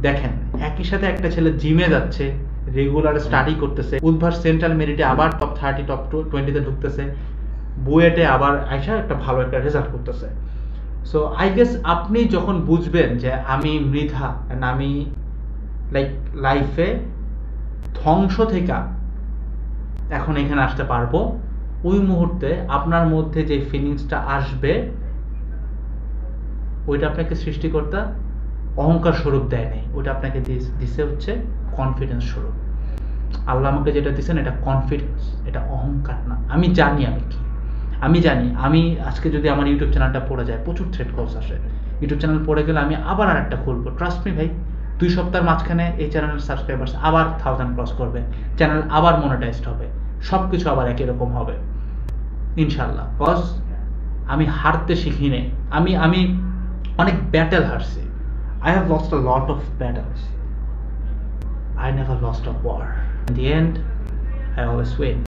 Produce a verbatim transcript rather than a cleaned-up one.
দেখেন একই সাথে একটা ছেলে জিমে যাচ্ছে, রেগুলার স্টাডি করতেছে, উদ্ভাস সেন্ট্রাল মেরিটে আবার টপ থার্টি টপ টোয়েন্টিতে ঢুকতেছে, বুয়েটে আবার আইসা একটা ভালো একটা রেজাল্ট করতেছে। সো আই গেস আপনি যখন বুঝবেন যে আমি মৃধা, আমি লাইক লাইফে ধ্বংস থেকে এখন এখানে আসতে পারবো, ওই মুহূর্তে আপনার মধ্যে যে ফিলিংসটা আসবে ওইটা আপনাকে সৃষ্টিকর্তা অহংকার স্বরূপ দেয় নাই, ওইটা আপনাকে দিছে হচ্ছে কনফিডেন্স স্বরূপ। আল্লাহ আমাকে যেটা দিচ্ছেন এটা কনফিডেন্স, এটা অহংকার না। আমি জানি আমি কি, আমি জানি আমি আজকে যদি আমার ইউটিউব চ্যানেলটা পড়ে যায়, প্রচুর থ্রেড কলস আসে, ইউটিউব চ্যানেল পড়ে গেলে আমি আবার আর একটা খুলবো, ট্রাস্ট মি ভাই, দুই সপ্তাহের মাঝখানে এই চ্যানেলের সাবস্ক্রাইবার্স আবার থাউজেন্ড ক্রস করবে, চ্যানেল আবার মনিটাইজড হবে, সব কিছু আবার একই রকম হবে ইনশাল্লাহ। কজ আমি হারতে শিখি নেই, আমি আমি অনেক ব্যাটেল হারছি। I have lost a lot of battles. I never lost a war. In the end, I always win.